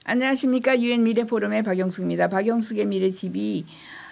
안녕하십니까. 유엔 미래 포럼의 박영숙입니다. 박영숙의 미래 TV.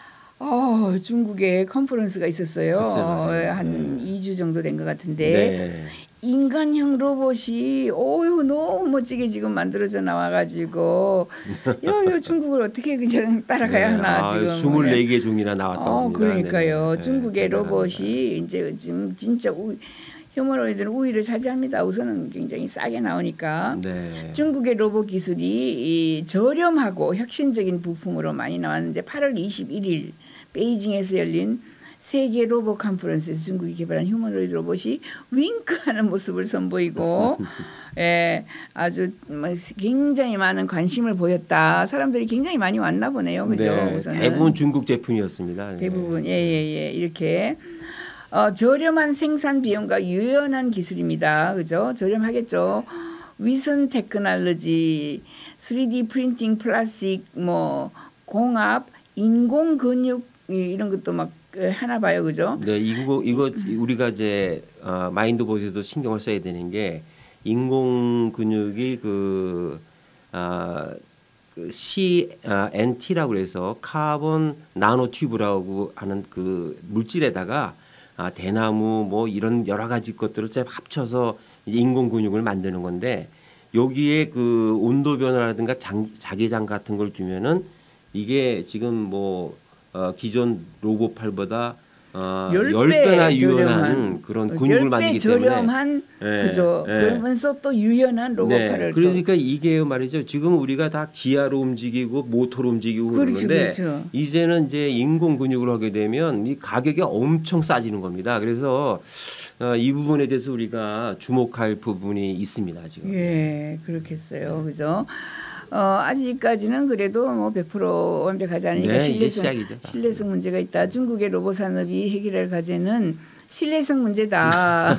중국에 컨퍼런스가 있었어요. 한 2주 정도 된 것 같은데 네. 인간형 로봇이 너무 멋지게 지금 만들어져 나와가지고 요 중국을 어떻게 그냥 따라가야 하나 지금 24개 종이나 나왔다고 합니다. 그러니까요. 중국의 대단합니다. 로봇이 이제 지금 진짜 휴머노이드는 우위를 차지합니다. 우선은 굉장히 싸게 나오니까. 네. 중국의 로봇 기술이 저렴하고 혁신적인 부품으로 많이 나왔는데 8월 21일 베이징에서 열린 세계 로봇 컨퍼런스에서 중국이 개발한 휴머노이드 로봇이 윙크하는 모습을 선보이고 아주 굉장히 많은 관심을 보였다. 사람들이 굉장히 많이 왔나 보네요. 그죠? 네. 우선은. 대부분 중국 제품이었습니다. 대부분 이렇게 저렴한 생산 비용과 유연한 기술입니다. 그죠? 저렴하겠죠. 위선 테크놀로지, 3D 프린팅, 플라스틱, 공합, 인공 근육 이런 것도 막 하나 봐요. 그죠? 네, 이거 우리가 이제 마인드봇에도 신경을 써야 되는 게 인공 근육이 CNT라고 해서 카본 나노 튜브라고 하는 그 물질에다가 대나무 뭐 이런 여러 가지 것들을 합쳐서 이제 인공 근육을 만드는 건데 여기에 그 온도 변화라든가 자기장 같은 걸 주면은 이게 지금 기존 로봇팔보다 10배나 유연한 그런 근육을 만들기 때문에 저렴한 그죠. 그러면서 또 유연한 로봇팔을 그러니까 이게 말이죠. 지금 우리가 다 기아로 움직이고 모터로 움직이고 그러는데 이제는 이제 인공 근육을 하게 되면 이 가격이 엄청 싸지는 겁니다. 그래서 이 부분에 대해서 우리가 주목할 부분이 있습니다. 지금. 예, 그렇겠어요. 그죠? 아직까지는 그래도 100% 완벽하지 않으니까 신뢰성 문제가 있다. 중국의 로봇 산업이 해결할 과제는 신뢰성 문제다.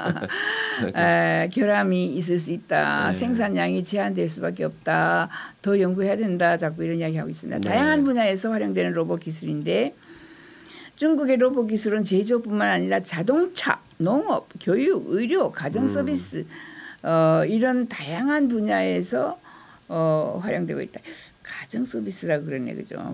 결함이 있을 수 있다. 생산량이 제한될 수밖에 없다. 더 연구해야 된다. 자꾸 이런 이야기하고 있습니다. 다양한 분야에서 활용되는 로봇 기술인데 중국의 로봇 기술은 제조뿐만 아니라 자동차, 농업, 교육, 의료, 가정 서비스 이런 다양한 분야에서 활용되고 있다. 가정 서비스라고 그러네, 그죠?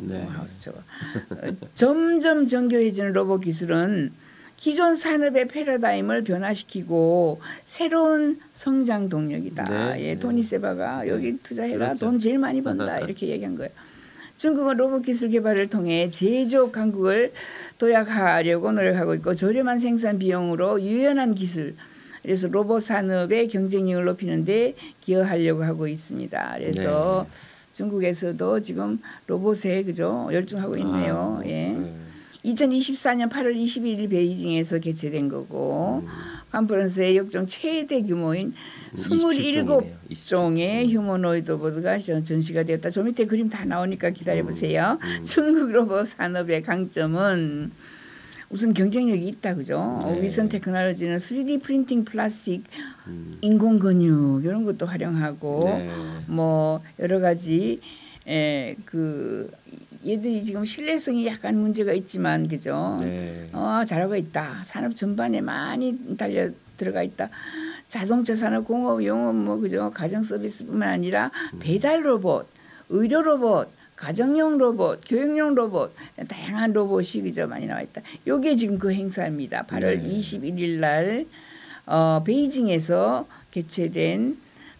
점점 정교해지는 로봇 기술은 기존 산업의 패러다임을 변화시키고 새로운 성장 동력이다. 토니 세바가 여기 투자해라. 돈 제일 많이 번다. 이렇게 얘기한 거예요. 중국은 로봇 기술 개발을 통해 제조업 강국을 도약하려고 노력하고 있고 저렴한 생산 비용으로 유연한 기술 그래서 로봇 산업의 경쟁력을 높이는 데 기여하려고 하고 있습니다. 그래서 중국에서도 지금 로봇에 그죠? 열중하고 있네요. 2024년 8월 21일 베이징에서 개최된 거고 컨퍼런스의 역종 최대 규모인 27종의 휴머노이드 로봇가 전시가 되었다. 저 밑에 그림 다 나오니까 기다려보세요. 중국 로봇 산업의 강점은 우선 경쟁력이 있다. 그죠? 위선 테크놀로지는 3D 프린팅, 플라스틱, 인공 근육 이런 것도 활용하고 여러 가지 얘들이 지금 신뢰성이 약간 문제가 있지만 그죠? 잘하고 있다. 산업 전반에 많이 들어가 있다. 자동차 산업, 공업, 용업 그죠? 가정 서비스뿐만 아니라 배달 로봇, 의료 로봇, 가정용 로봇, 교육용 로봇, 다양한 로봇이 그죠 많이 나와 있다. 요게 지금 그 행사입니다. 8월 21일 날 베이징에서 개최된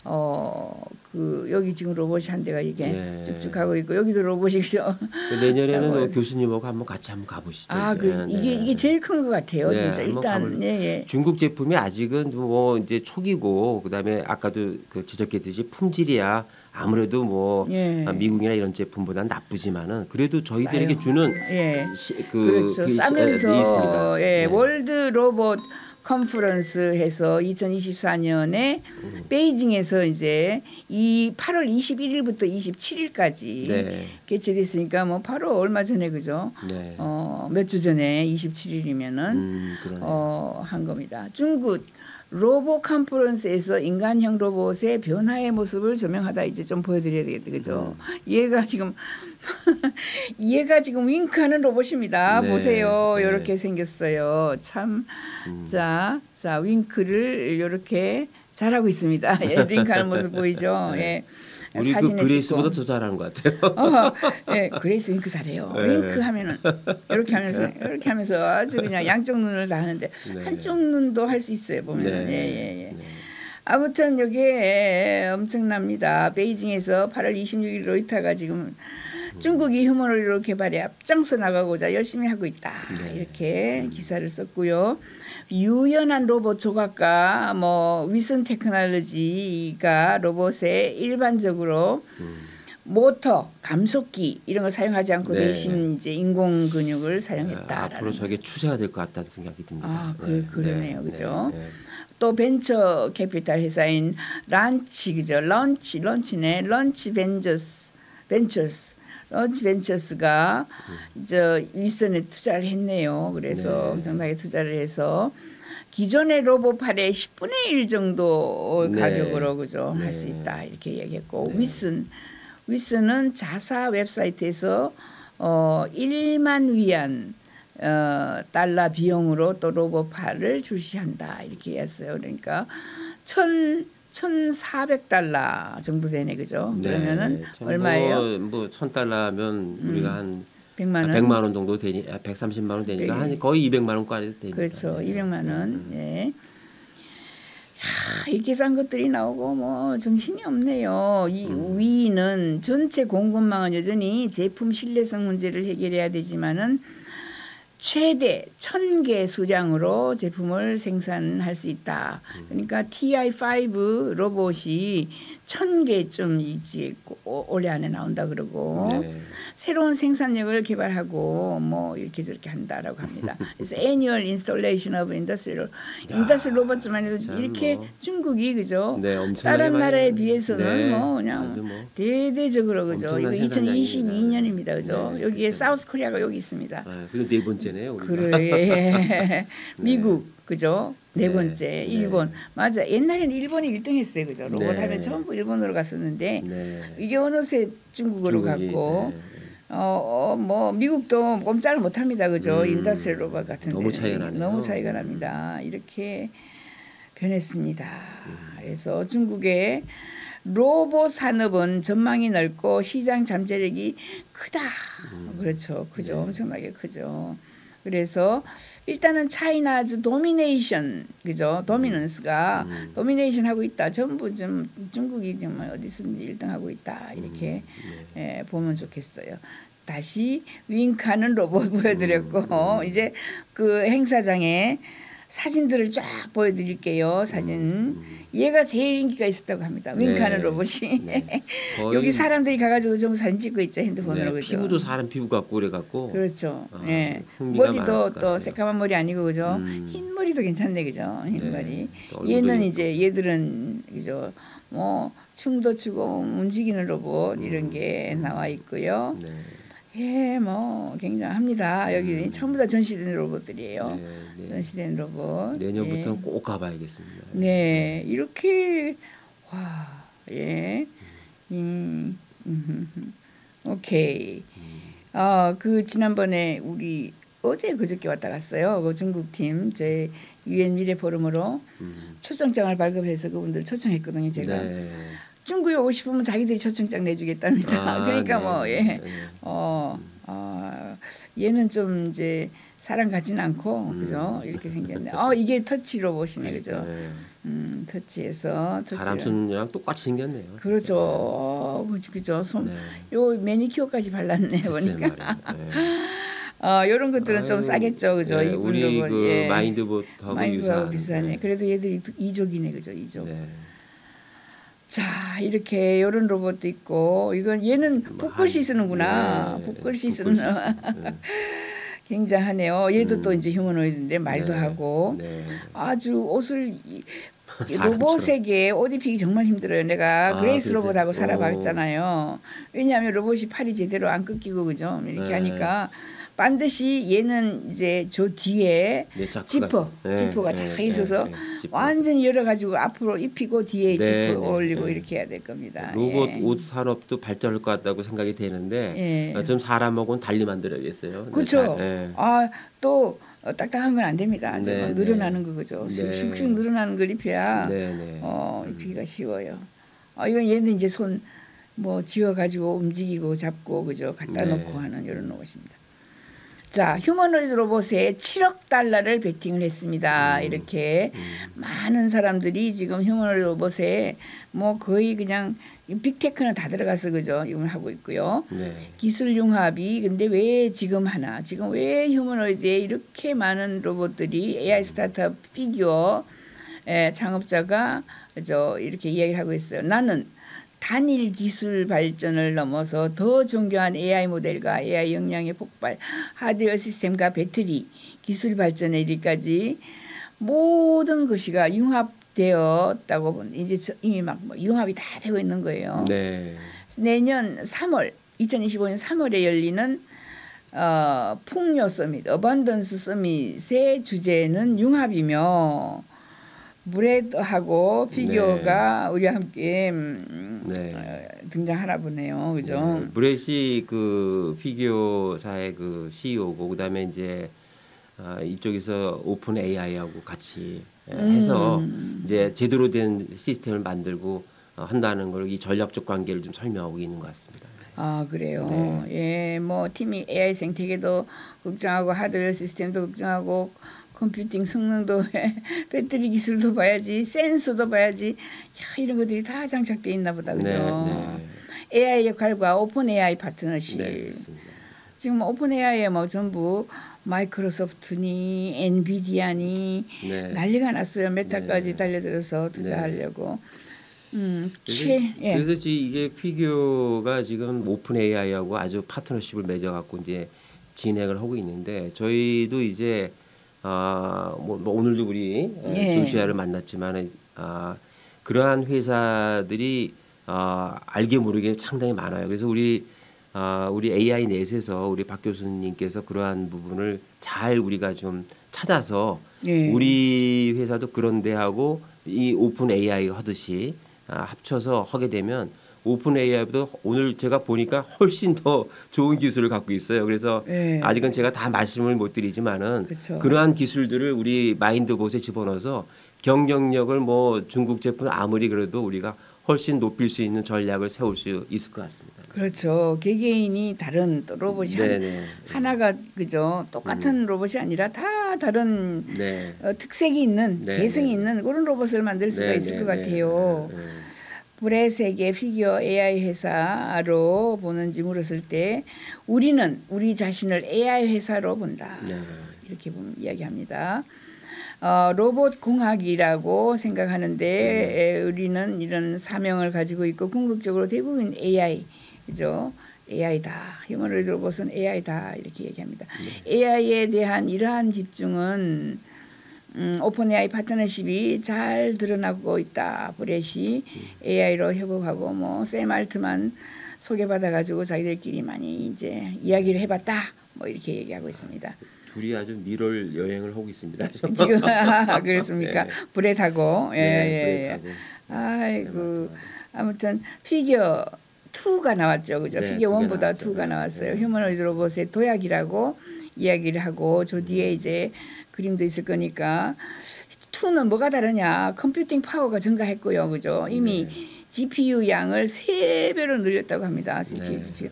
여기 지금 로봇이 한 대가 이게 쭉쭉 하고 있고 여기도 로봇이죠. 내년에는 교수님하고 같이 한번 가보시죠. 이게 제일 큰 것 같아요. 진짜 일단 중국 제품이 아직은 이제 초기고 그다음에 아까도 지적했듯이 품질이야 아무래도 미국이나 이런 제품보다는 나쁘지만은 그래도 저희들에게 주는 그렇죠. 싸면서 월드 로봇 컨퍼런스해서 2024년에 베이징에서 이제 8월 21일부터 27일까지 개최됐으니까 바로 얼마 전에 그죠? 몇 주 전에 27일이면은 한 겁니다. 중국 로봇 컨퍼런스에서 인간형 로봇의 변화의 모습을 조명하다 이제 좀 보여드려야 되겠다, 그죠? 얘가 지금 윙크하는 로봇입니다. 보세요, 이렇게 생겼어요. 참, 자 윙크를 이렇게 잘하고 있습니다. 윙크하는 모습 보이죠? 우리 그 그레이스보다 더 잘하는 것 같아요. 네, 그레이스 윙크 잘해요. 네. 윙크 하면은 이렇게 하면서 아주 그냥 양쪽 눈을 다 하는데 네. 한쪽 눈도 할 수 있어요 보면. 네. 예. 네. 아무튼 이게 엄청납니다. 베이징에서 8월 26일 로이터가 지금 중국이 휴머노이드 개발에 앞장서 나가고자 열심히 하고 있다. 네. 이렇게 기사를 썼고요. 유연한 로봇 조각과 뭐 위슨 테크놀로지가 로봇에 일반적으로 모터, 감속기 이런 걸 사용하지 않고 네. 대신 이제 인공 근육을 사용했다. 앞으로 저게 추세가 될 것 같다는 생각이 듭니다. 아, 그러네요, 그죠? 네. 또 벤처 캐피탈 회사인 런치 그죠? 런치네. 런치 벤처스가 저 윗선에 투자를 했네요. 그래서 네. 엄청나게 투자를 해서 기존의 로봇팔의 10분의 1 정도 네. 가격으로 그죠? 네. 할 수 있다 이렇게 얘기했고 네. 윗선은 자사 웹사이트에서 1만 위안 달러 비용으로 또 로봇팔을 출시한다 이렇게 했어요. 그러니까 1,400달러 정도 되네 그죠? 네. 그러면은 얼마예요? 뭐 1,000달러면 우리가 한 100만 원 정도 되니 130만 원 되니까 네. 한 거의 200만 원까지 되니까. 그렇죠. 200만 원. 예. 야, 이렇게 싼 것들이 나오고 뭐 정신이 없네요. 이 위는 전체 공급망은 여전히 제품 신뢰성 문제를 해결해야 되지만은 최대 1,000개 수량으로 제품을 생산할 수 있다. 그러니까 TI5 로봇이 1,000개쯤 이제 올해 안에 나온다 그러고 네. 새로운 생산력을 개발하고 뭐 이렇게 저렇게 한다라고 합니다. 그래서 Annual Installation of Industrial 로봇만 해도 이렇게 뭐. 중국이 그죠? 네, 엄청나게 다른 나라에 많이, 비해서는 네, 뭐 그냥 아주 뭐 대대적으로 그죠? 이거 엄청난 2022년입니다. 그죠? 네, 여기에 그렇죠. 사우스 코리아가 여기 있습니다. 그리고 네 번째네요. 우리가. 그래. 미국 그죠? 네 네. 번째 네. 일본. 맞아. 옛날에는 일본이 1등 했어요. 그죠? 로봇 네. 하면 전부 일본으로 갔었는데 네. 이게 어느새 중국으로 중국이, 갔고 네. 뭐 미국도 꼼짝을 못 합니다. 그죠? 인더스트리얼 로봇 같은 너무 데는 차이가 나네요. 너무 차이가 납니다. 이렇게 변했습니다. 그래서 중국의 로봇 산업은 전망이 넓고 시장 잠재력이 크다. 그렇죠. 크죠. 네. 엄청나게 크죠. 그래서 일단은 차이나즈 도미네이션 그죠? 도미넌스가 도미네이션 하고 있다. 전부 좀 중국이 정말 어디서든지 1등 하고 있다. 이렇게 보면 좋겠어요. 다시 윙크하는 로봇 보여드렸고 이제 그 행사장에 사진들을 쫙 보여드릴게요. 사진. 얘가 제일 인기가 있었다고 합니다. 윙크하는 네. 로봇이. 네. 여기 사람들이 가가지고 전부 사진 찍고 있죠. 핸드폰으로. 네, 그죠? 피부도 사람 피부 같고 그래 갖고. 그렇죠. 예. 흥미가 많았을 머리도 것 또 같아요. 새까만 머리 아니고 그죠? 흰 머리도 괜찮네 그죠? 흰 네. 머리. 또 얼굴도 얘는 예쁘고. 이제 얘들은 그죠? 뭐 춤도 추고 움직이는 로봇 이런 게 나와 있고요. 네. 예, 뭐 굉장합니다. 여기 전부 다 전시된 로봇들이에요. 네. 전시된 로봇. 내년부터는 꼭 가봐야겠습니다. 네, 이렇게 와, 예, 오케이. 그 지난번에 우리 어제 그저께 왔다 갔어요. 그 중국 팀 제 유엔 미래 포럼으로 초청장을 발급해서 그분들 초청했거든요. 제가 네. 중국에 오고 싶으면 자기들이 초청장 내주겠답니다. 그러니까 네. 뭐 예, 네. 얘는 좀 이제 사람 같지는 않고 그죠? 이렇게 생겼네. 이게 터치 로봇이네 그죠? 네. 터치해서 사람 손이랑 똑같이 생겼네요. 그렇죠. 그죠? 네. 요 매니큐어까지 발랐네 보니까. 이런 것들은 좀 싸겠죠, 그죠? 네, 이분 우리 로봇, 그 예. 마인드봇하고 마인드하고 유사한. 비슷하네. 네. 그래도 얘들이 이족이네, 그죠? 이족. 네. 자, 이렇게 이런 로봇도 있고, 이건 얘는 붓글씨 쓰는구나. 네, 붓글씨 쓰는. 네. 굉장하네요. 얘도 또 이제 휴머노이드인데 말도 네. 하고 네. 아주 옷을 사람처럼. 로봇에게 옷 입히기 정말 힘들어요. 내가 그레이스 그러세요? 로봇하고 살아봤잖아요. 왜냐하면 로봇이 팔이 제대로 안 꺾이고 그죠? 이렇게 네. 하니까 반드시 얘는 이제 저 뒤에 네, 자크가 지퍼가 네, 쫙 있어서 네, 지퍼. 완전히 열어가지고 앞으로 입히고 뒤에 네, 지퍼 네, 올리고 네. 이렇게 해야 될 겁니다. 로봇 예. 옷 산업도 발전할 것 같다고 생각이 되는데 예. 좀 사람하고는 달리 만들어야겠어요. 그렇죠. 네. 또 딱딱한 건 안 됩니다. 좀 네, 늘어나는 네. 거 그죠. 네. 슉슉 늘어나는 걸 입혀야 네, 네. 입히기가 쉬워요. 이건 얘는 이제 손 뭐 지어가지고 움직이고 잡고 그죠 갖다 놓고 하는 이런 로봇입니다. 자, 휴머노이드 로봇에 7억 달러를 베팅을 했습니다. 이렇게 많은 사람들이 지금 휴머노이드 로봇에 뭐 거의 그냥 빅테크는 다 들어가서 그죠 이걸 하고 있고요. 기술 융합이 근데 왜 지금 하나? 지금 왜 휴머노이드에 이렇게 많은 로봇들이 AI 스타트업 피규어 창업자가 이렇게 이야기를 하고 있어요. 나는 단일 기술 발전을 넘어서 더 정교한 AI 모델과 AI 역량의 폭발, 하드웨어 시스템과 배터리, 기술 발전에 이르기까지 모든 것이가 융합되었다고 보면 이제 이미 막 융합이 다 되고 있는 거예요. 내년 3월, 2025년 3월에 열리는 풍요 서밋, 어반던스 서밋의 주제는 융합이며 브레드하고 피규어가 우리와 함께 등장하나 보네요, 그죠? 브렛이 그 피규어사의 그 CEO고 그다음에 이제 이쪽에서 오픈 AI하고 같이 해서 이제 제대로 된 시스템을 만들고 한다는 걸 이 전략적 관계를 좀 설명하고 있는 것 같습니다. 아 그래요. 예, 뭐 팀이 AI 생태계도 걱정하고 하드웨어 시스템도 걱정하고. 컴퓨팅 성능도 배터리 기술도 봐야지 센서도 봐야지 이런 것들이 다 장착되어 있나 보다 그죠. AI 역할과 오픈 AI 파트너십. 지금 오픈 AI에 뭐 전부 마이크로소프트니 엔비디아니 난리가 났어요. 메타까지 달려들어서 투자하려고. 그래서 이게 피규어가 지금 오픈 AI하고 아주 파트너십을 맺어갖고 이제 진행을 하고 있는데 저희도 이제 뭐 오늘도 우리 조시아를 만났지만 그러한 회사들이 알게 모르게 상당히 많아요. 그래서 우리 AI 넷에서 우리 박 교수님께서 그러한 부분을 잘 우리가 좀 찾아서 우리 회사도 그런 데하고 이 오픈 AI 하듯이 합쳐서 하게 되면 오픈 AI보다 오늘 제가 보니까 훨씬 더 좋은 기술을 갖고 있어요. 그래서 아직은 제가 다 말씀을 못 드리지만은 그러한 기술들을 우리 마인드봇에 집어넣어서 경쟁력을 뭐 중국 제품 아무리 그래도 우리가 훨씬 높일 수 있는 전략을 세울 수 있을 것 같습니다. 그렇죠. 개개인이 다른 로봇이 하나가 그죠 똑같은 로봇이 아니라 다 다른 특색이 있는 개성이 있는 그런 로봇을 만들 수가 있을 것 같아요. 브렛에게 피규어 AI 회사로 보는지 물었을 때 우리는 우리 자신을 AI 회사로 본다. 이렇게 이야기합니다. 로봇 공학이라고 생각하는데 우리는 이런 사명을 가지고 있고 궁극적으로 대부분 AI 그죠? AI다. 휴머노이드 로봇은 AI다. 이렇게 얘기합니다. AI에 대한 이러한 집중은 오픈 AI 파트너십이 잘 드러나고 있다. 브렛이 AI로 협업하고 뭐 샘 알트만 소개받아가지고 자기들끼리 많이 이제 이야기를 해봤다. 뭐 이렇게 얘기하고 있습니다. 둘이 아주 미럴 여행을 하고 있습니다. 지금 그렇습니까? 브렛하고 브렛하고. 아이고 아무튼 피규어 2가 나왔죠, 그죠? 피규어 1보다 2가 나왔어요. 휴머노이드 로봇의 도약이라고 이야기를 하고 저 뒤에 이제 그림도 있을 거니까 2는 뭐가 다르냐? 컴퓨팅 파워가 증가했고요, 그죠? 이미 GPU 양을 3배로 늘렸다고 합니다. GPU.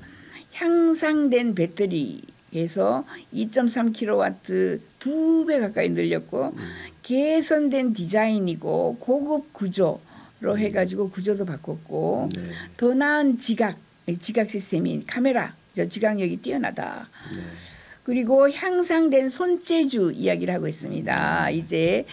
향상된 배터리에서 2.3kW 2배 가까이 늘렸고 개선된 디자인이고 고급 구조로 해가지고 구조도 바꿨고 더 나은 지각 시스템인 카메라, 지각력이 뛰어나다. 그리고 향상된 손재주 이야기를 하고 있습니다. 이제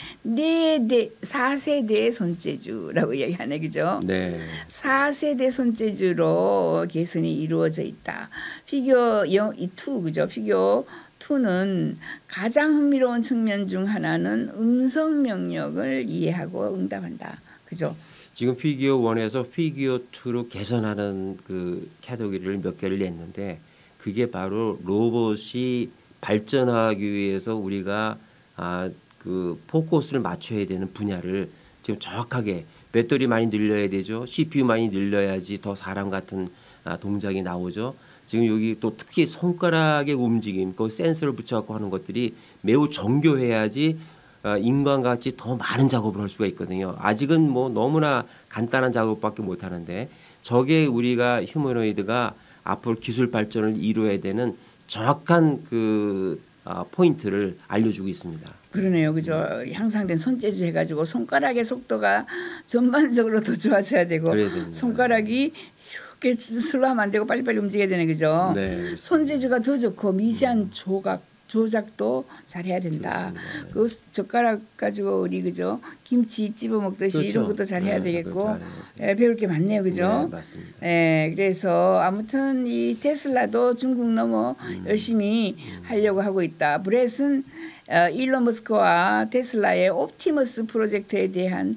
4세대 손재주라고 이야기하네, 그죠? 4세대 손재주로 개선이 이루어져 있다. 피규어 2, 그죠? 피규어 2는 가장 흥미로운 측면 중 하나는 음성 명령을 이해하고 응답한다. 그죠? 지금 피규어 1에서 피규어 2로 개선하는 그 카테고리를 몇 개를 냈는데 그게 바로 로봇이 발전하기 위해서 우리가 그 포커스를 맞춰야 되는 분야를 지금 정확하게 배터리 많이 늘려야 되죠. CPU 많이 늘려야지 더 사람 같은 동작이 나오죠. 지금 여기 또 특히 손가락의 움직임, 그 센서를 붙여갖고 하는 것들이 매우 정교해야지 인간같이 더 많은 작업을 할 수가 있거든요. 아직은 뭐 너무나 간단한 작업밖에 못 하는데 저게 우리가 휴머노이드가 앞으로 기술 발전을 이루어야 되는 정확한 그 포인트를 알려주고 있습니다. 그러네요, 그죠? 향상된 손재주 해가지고 손가락의 속도가 전반적으로 더 좋아져야 되고 손가락이 이렇게 슬로하면 안 되고 빨리빨리 움직여야 되네, 그죠? 네, 손재주가 더 좋고 미세한 조작도 잘해야 된다. 그 젓가락 가지고 우리 그죠? 김치 집어 먹듯이 그렇죠. 이런 것도 잘해야 되겠고 배울 게 많네요, 그죠? 네, 맞습니다. 그래서 아무튼 이 테슬라도 중국 넘어 열심히 하려고 하고 있다. 브렛은 일론 머스크와 테슬라의 옵티머스 프로젝트에 대한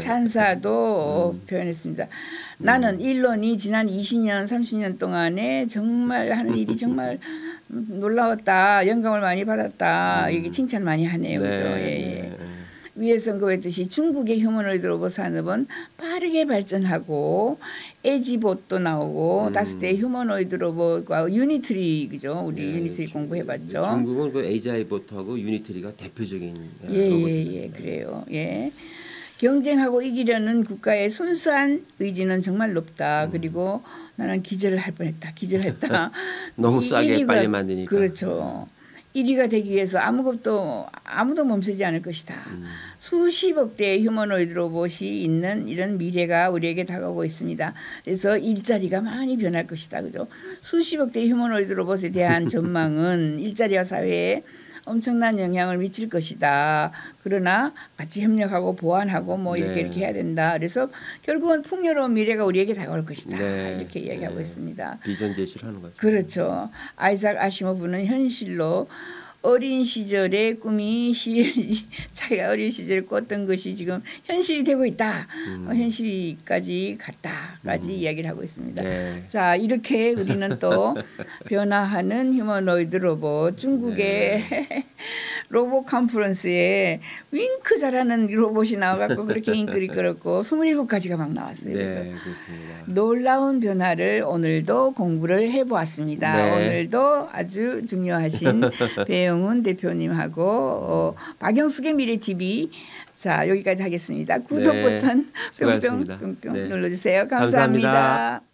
찬사도 표현했습니다. 나는 일론이 지난 20년, 30년 동안에 정말 하는 일이 정말 놀라웠다. 영감을 많이 받았다. 이게 칭찬 많이 하네요. 네, 그죠? 네. 위에 선거했듯이 중국의 휴머노이드 로봇 산업은 빠르게 발전하고 에지봇도 나오고 다스대 휴머노이드 로봇과 유니트리 그죠? 우리 유니트리 공부해봤죠. 중국은 그 에이자이봇하고 유니트리가 대표적인 로봇이죠. 그래요. 예. 경쟁하고 이기려는 국가의 순수한 의지는 정말 높다. 그리고 나는 기절을 할 뻔했다. 기절했다. 너무 싸게 빨리 만드니까. 그렇죠. 1위가 되기 위해서 아무도 멈추지 않을 것이다. 수십억 대의 휴머노이드 로봇이 있는 이런 미래가 우리에게 다가오고 있습니다. 그래서 일자리가 많이 변할 것이다. 그죠? 수십억 대의 휴머노이드 로봇에 대한 전망은 일자리와 사회에 엄청난 영향을 미칠 것이다. 그러나 같이 협력하고 보완하고 뭐 이렇게 해야 된다. 그래서 결국은 풍요로운 미래가 우리에게 다가올 것이다. 이렇게 이야기하고 있습니다. 비전 제시를 하는 거죠. 그렇죠. 아이작 아시모프는 현실로 어린 시절의 꿈이 자기가 어린 시절에 꿨던 것이 지금 현실이 되고 있다. 현실까지 갔다까지 이야기를 하고 있습니다. 자, 이렇게 우리는 또 변화하는 휴머노이드 로봇 중국의 로봇 컨퍼런스에 윙크 잘하는 로봇이 나와갖고 그렇게 잉크를 끌었고 27가지가 막 나왔어요. 그래서 그렇습니다. 놀라운 변화를 오늘도 공부를 해보았습니다. 오늘도 아주 중요하신 배영훈 대표님하고 박영숙의 미래TV 자 여기까지 하겠습니다. 구독 버튼 뿅뿅 눌러주세요. 감사합니다.